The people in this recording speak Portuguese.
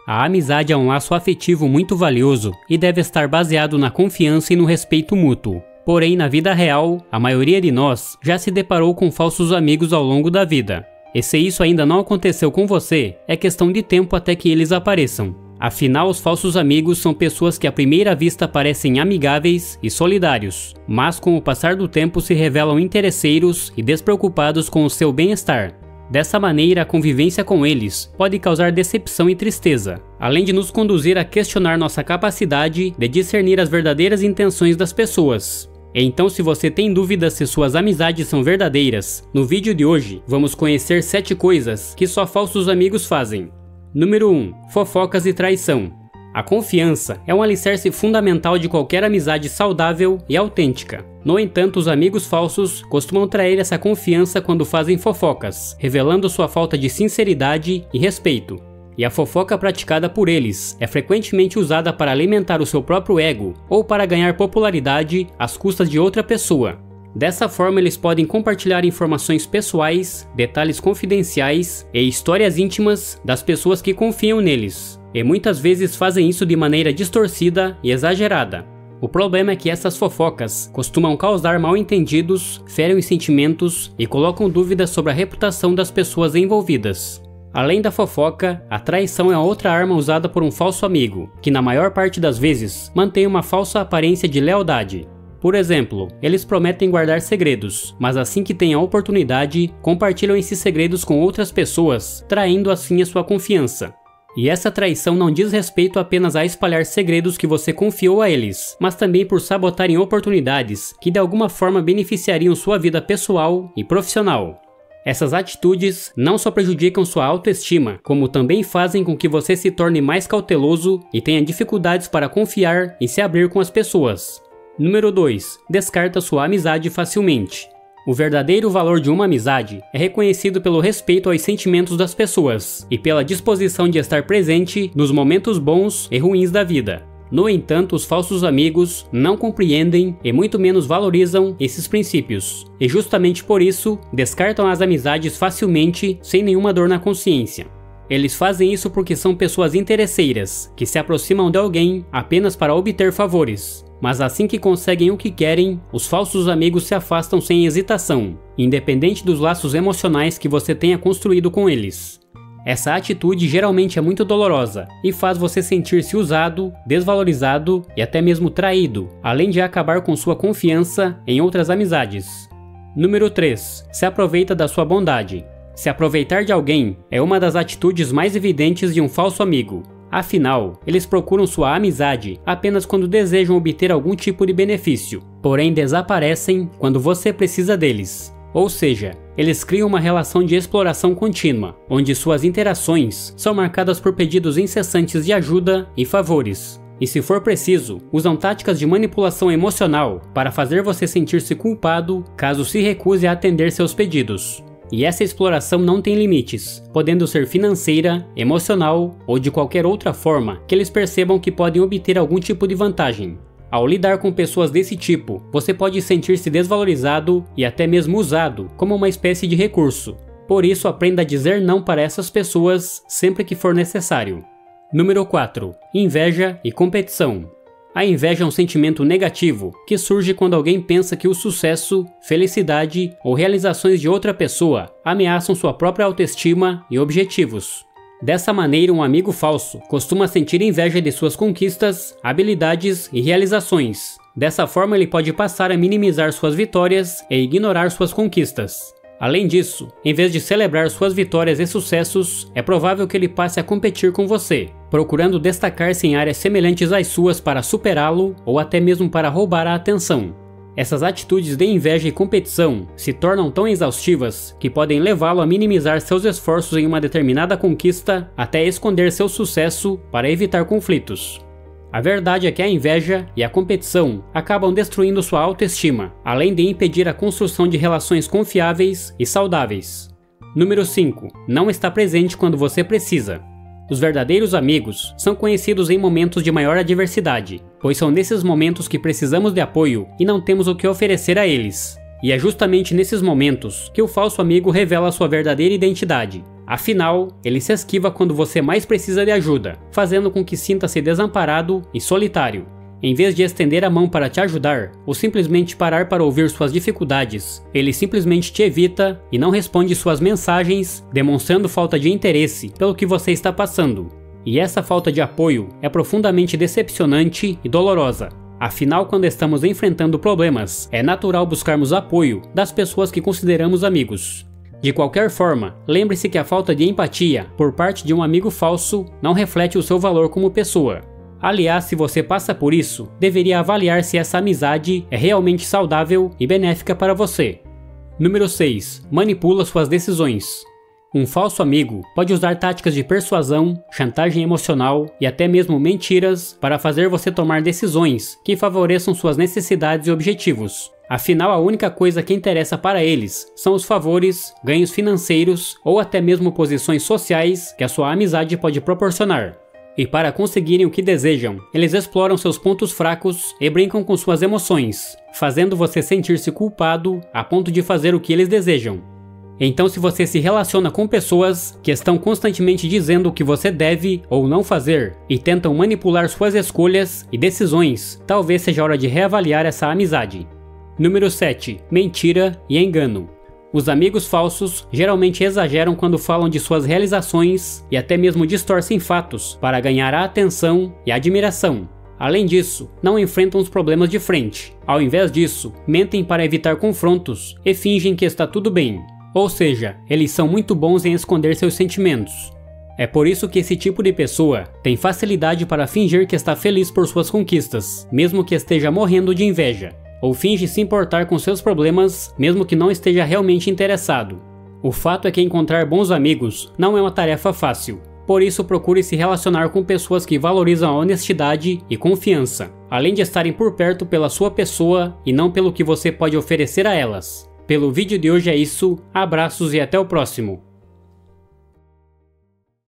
A amizade é um laço afetivo muito valioso e deve estar baseado na confiança e no respeito mútuo. Porém, na vida real, a maioria de nós já se deparou com falsos amigos ao longo da vida. E se isso ainda não aconteceu com você, é questão de tempo até que eles apareçam. Afinal, os falsos amigos são pessoas que à primeira vista parecem amigáveis e solidários, mas com o passar do tempo se revelam interesseiros e despreocupados com o seu bem-estar. Dessa maneira, a convivência com eles pode causar decepção e tristeza, além de nos conduzir a questionar nossa capacidade de discernir as verdadeiras intenções das pessoas. Então, se você tem dúvidas se suas amizades são verdadeiras, no vídeo de hoje vamos conhecer 7 coisas que só falsos amigos fazem. Número 1. Fofocas e traição. A confiança é um alicerce fundamental de qualquer amizade saudável e autêntica. No entanto, os amigos falsos costumam trair essa confiança quando fazem fofocas, revelando sua falta de sinceridade e respeito. E a fofoca praticada por eles é frequentemente usada para alimentar o seu próprio ego ou para ganhar popularidade às custas de outra pessoa. Dessa forma, eles podem compartilhar informações pessoais, detalhes confidenciais e histórias íntimas das pessoas que confiam neles, e muitas vezes fazem isso de maneira distorcida e exagerada. O problema é que essas fofocas costumam causar mal-entendidos, ferem os sentimentos e colocam dúvidas sobre a reputação das pessoas envolvidas. Além da fofoca, a traição é outra arma usada por um falso amigo, que na maior parte das vezes mantém uma falsa aparência de lealdade. Por exemplo, eles prometem guardar segredos, mas assim que têm a oportunidade, compartilham esses segredos com outras pessoas, traindo assim a sua confiança. E essa traição não diz respeito apenas a espalhar segredos que você confiou a eles, mas também por sabotarem oportunidades que de alguma forma beneficiariam sua vida pessoal e profissional. Essas atitudes não só prejudicam sua autoestima, como também fazem com que você se torne mais cauteloso e tenha dificuldades para confiar e se abrir com as pessoas. Número 2. Descarta sua amizade facilmente. O verdadeiro valor de uma amizade é reconhecido pelo respeito aos sentimentos das pessoas e pela disposição de estar presente nos momentos bons e ruins da vida. No entanto, os falsos amigos não compreendem e muito menos valorizam esses princípios, e justamente por isso, descartam as amizades facilmente sem nenhuma dor na consciência. Eles fazem isso porque são pessoas interesseiras, que se aproximam de alguém apenas para obter favores. Mas assim que conseguem o que querem, os falsos amigos se afastam sem hesitação, independente dos laços emocionais que você tenha construído com eles. Essa atitude geralmente é muito dolorosa e faz você sentir-se usado, desvalorizado e até mesmo traído, além de acabar com sua confiança em outras amizades. Número 3. Se aproveita da sua bondade. Se aproveitar de alguém é uma das atitudes mais evidentes de um falso amigo. Afinal, eles procuram sua amizade apenas quando desejam obter algum tipo de benefício, porém desaparecem quando você precisa deles. Ou seja, eles criam uma relação de exploração contínua, onde suas interações são marcadas por pedidos incessantes de ajuda e favores. E se for preciso, usam táticas de manipulação emocional para fazer você sentir-se culpado caso se recuse a atender seus pedidos. E essa exploração não tem limites, podendo ser financeira, emocional ou de qualquer outra forma que eles percebam que podem obter algum tipo de vantagem. Ao lidar com pessoas desse tipo, você pode sentir-se desvalorizado e até mesmo usado como uma espécie de recurso. Por isso, aprenda a dizer não para essas pessoas sempre que for necessário. Número 4. Inveja e competição. A inveja é um sentimento negativo que surge quando alguém pensa que o sucesso, felicidade ou realizações de outra pessoa ameaçam sua própria autoestima e objetivos. Dessa maneira, um amigo falso costuma sentir inveja de suas conquistas, habilidades e realizações. Dessa forma, ele pode passar a minimizar suas vitórias e ignorar suas conquistas. Além disso, em vez de celebrar suas vitórias e sucessos, é provável que ele passe a competir com você, procurando destacar-se em áreas semelhantes às suas para superá-lo ou até mesmo para roubar a atenção. Essas atitudes de inveja e competição se tornam tão exaustivas que podem levá-lo a minimizar seus esforços em uma determinada conquista até esconder seu sucesso para evitar conflitos. A verdade é que a inveja e a competição acabam destruindo sua autoestima, além de impedir a construção de relações confiáveis e saudáveis. Número 5. Não está presente quando você precisa. Os verdadeiros amigos são conhecidos em momentos de maior adversidade, pois são nesses momentos que precisamos de apoio e não temos o que oferecer a eles. E é justamente nesses momentos que o falso amigo revela sua verdadeira identidade. Afinal, ele se esquiva quando você mais precisa de ajuda, fazendo com que sinta-se desamparado e solitário. Em vez de estender a mão para te ajudar, ou simplesmente parar para ouvir suas dificuldades, ele simplesmente te evita e não responde suas mensagens, demonstrando falta de interesse pelo que você está passando. E essa falta de apoio é profundamente decepcionante e dolorosa. Afinal, quando estamos enfrentando problemas, é natural buscarmos apoio das pessoas que consideramos amigos. De qualquer forma, lembre-se que a falta de empatia por parte de um amigo falso não reflete o seu valor como pessoa. Aliás, se você passa por isso, deveria avaliar se essa amizade é realmente saudável e benéfica para você. Número 6. Manipula suas decisões. Um falso amigo pode usar táticas de persuasão, chantagem emocional e até mesmo mentiras para fazer você tomar decisões que favoreçam suas necessidades e objetivos. Afinal, a única coisa que interessa para eles são os favores, ganhos financeiros ou até mesmo posições sociais que a sua amizade pode proporcionar. E para conseguirem o que desejam, eles exploram seus pontos fracos e brincam com suas emoções, fazendo você sentir-se culpado a ponto de fazer o que eles desejam. Então, se você se relaciona com pessoas que estão constantemente dizendo o que você deve ou não fazer e tentam manipular suas escolhas e decisões, talvez seja hora de reavaliar essa amizade. Número 7. Mentira e engano. Os amigos falsos geralmente exageram quando falam de suas realizações e até mesmo distorcem fatos para ganhar a atenção e a admiração. Além disso, não enfrentam os problemas de frente. Ao invés disso, mentem para evitar confrontos e fingem que está tudo bem. Ou seja, eles são muito bons em esconder seus sentimentos. É por isso que esse tipo de pessoa tem facilidade para fingir que está feliz por suas conquistas, mesmo que esteja morrendo de inveja. Ou finge se importar com seus problemas, mesmo que não esteja realmente interessado. O fato é que encontrar bons amigos não é uma tarefa fácil. Por isso, procure se relacionar com pessoas que valorizam a honestidade e confiança, além de estarem por perto pela sua pessoa e não pelo que você pode oferecer a elas. Pelo vídeo de hoje é isso, abraços e até o próximo.